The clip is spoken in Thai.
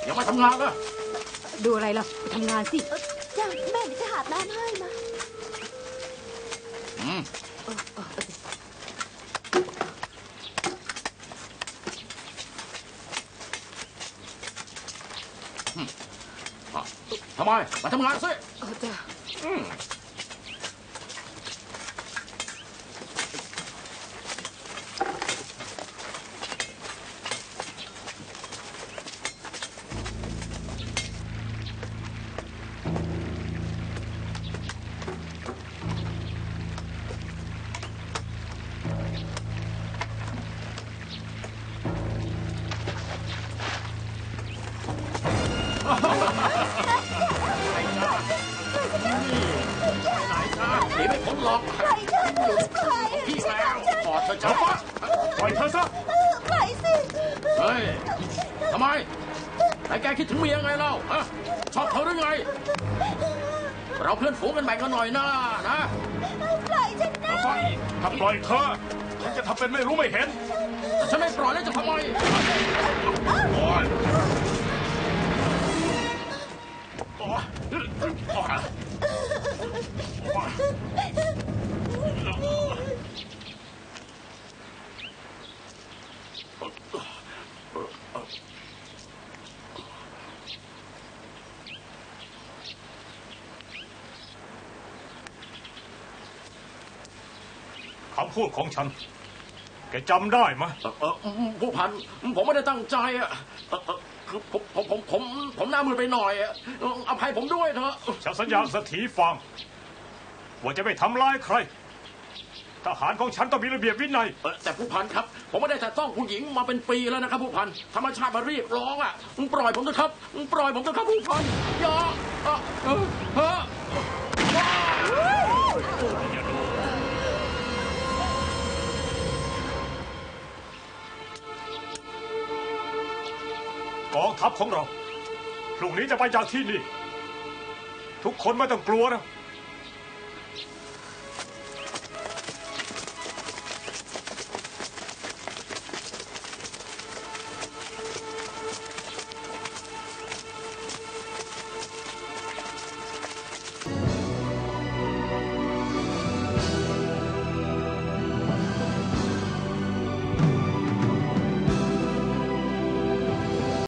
ยังไม่ทำงานนะดูอะไรล่ะไปทำงานสิจ้าแม่เดี๋ยวจะหาน้ำให้มาทำไมมาทำงานสิจ้าหนีไม่พ้นหรอกปล่อยฉันปล่อยพี่แล้วปอดเธอจะปล่อยเธอซะปล่อยสิเฮ้ยทำไมแต่แกคิดถึงเมียไงเล่าชอบเธอหรือไงเราเพื่อนฝูงกันแบ่งกันหน่อยนะปล่อยฉันนะถ้าปล่อยเธอฉันจะทำเป็นไม่รู้ไม่เห็นแต่ฉันไม่ปล่อยแล้วจะทำไมคำพูดของฉันแกจำได้ไหมผู้พันผมไม่ได้ตั้งใจคือผมหน้ามือไปหน่อยอภัยผมด้วยเถอะฉันสัญญาสักทีฟังว่าจะไม่ทำร้ายใครทหารของฉันต้องมีระเบียบวินัยแต่ผู้พันครับผมไม่ได้แต่ต้องผู้หญิงมาเป็นปีแล้วนะครับผู้พันธรรมชาติมาเรียกร้องปล่อยผมเถอะครับปล่อยผมเถอะครับผู้พันอย่ากองทัพของเราพรุ่งนี้จะไปจากที่นี่ทุกคนไม่ต้องกลัวนะ